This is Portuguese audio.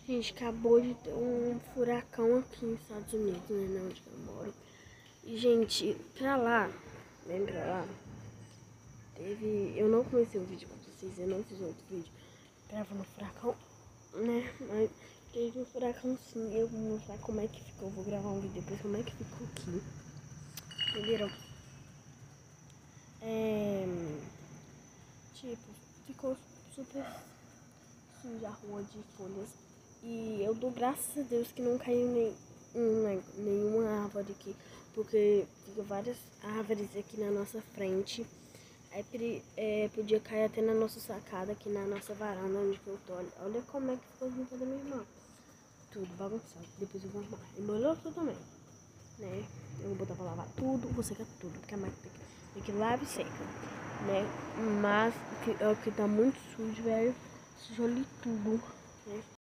Gente, acabou de ter um furacão aqui nos Estados Unidos, né, onde eu moro. E, gente, pra lá, bem pra lá, eu não comecei o vídeo com vocês, eu não fiz outro vídeo gravando o furacão, né, mas teve um furacão sim, eu vou mostrar como é que ficou, vou gravar um vídeo depois como é que ficou aqui, entenderam? Tipo, ficou super suja a rua de folhas. E eu dou graças a Deus que não caiu nenhuma árvore aqui, porque fica várias árvores aqui na nossa frente. Aí podia cair até na nossa sacada, aqui na nossa varanda onde eu tô. Olha como é que ficou junto da minha irmã. Tudo bagunçado. Depois eu vou arrumar. Embolou tudo também, né? Eu vou botar pra lavar tudo, vou secar tudo, porque a máquina tem que lavar e seca, né? Mas o que tá muito sujo, velho. Sujou ali tudo, né?